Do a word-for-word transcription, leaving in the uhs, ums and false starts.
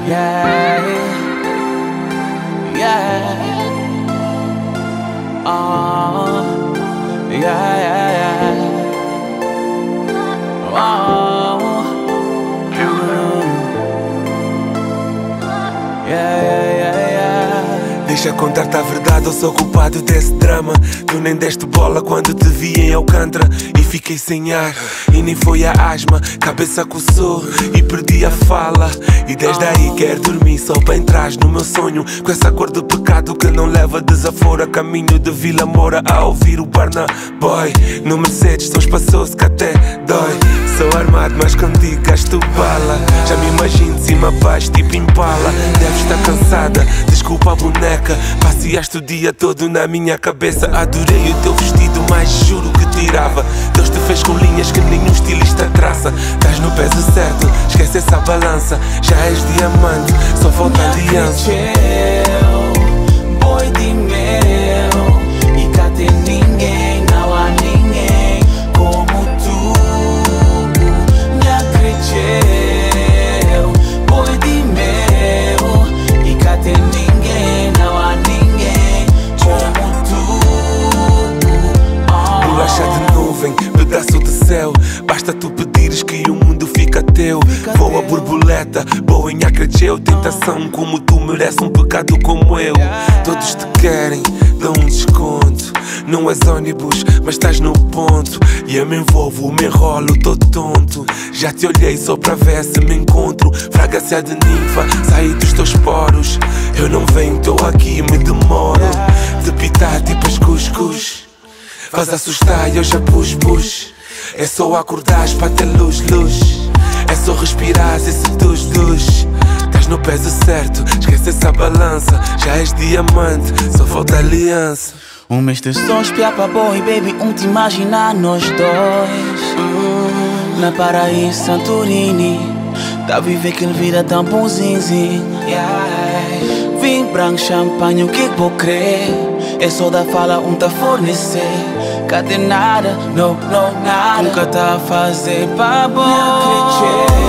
Yeah, yeah. Oh, yeah, yeah, yeah. Oh, mm. Yeah, yeah, yeah, yeah. Deixa contar-te a verdade, eu sou culpado desse drama. Tu nem deste bola quando te vi em Alcântara. E fiquei sem ar, e nem foi a asma. Cabeça coçou e perdi a fala. E desde aí quero dormir só para entrar no meu sonho. Com essa cor de pecado que não leva desaforo. A caminho de Vila Moura a ouvir o Burna Boy. No Mercedes só espaçoso que até dói. Sou armado mas contigo gasto bala. Já me imagino de cima a baixo tipo Impala. Deves estar cansada, desculpa a boneca. Passeaste o dia todo na minha cabeça. Adorei o teu vestido, mas juro que tirava. Deus te fez com linhas que nenhum estilista traça. Estás no peso certo, esquece essa balança. Já és diamante, só falta aliança. Boi de mel, e cá tem ninguém, não há ninguém como tu. Me acrediteu, boi de mel, e cá tem ninguém, não há ninguém como tu. Oh. Bolacha de nuvem, pedaço de céu. Basta tu pedires que o mundo fica teu. Voa borboleta, boa em acredeu. Tentação como tu merece um pecado como eu. Todos te querem, dão um desconto. Não és ônibus, mas estás no ponto. E eu me envolvo, me enrolo, tô tonto. Já te olhei só pra ver se me encontro. Fragrância de ninfa, saí dos teus poros. Eu não venho, tô aqui, me demoro. De pitar tipo as cuscuz. Faz assustar e eu já pus, pus. É só acordares para ter luz, luz. É só respirares e seduz, luz. Estás no peso certo, esquece essa balança. Já és diamante, só falta aliança. Um mês de só espiar pra boy, baby, um te imaginar nós dois. hum, Na paraíso Santorini, tá a viver aquele vida tão bonzinho. Yeah. Vinho branco, champanhe, o que vou crer? É só da fala um tá fornecer. Cadê nada, não, não, nada. Nunca tá a fazer pra boy.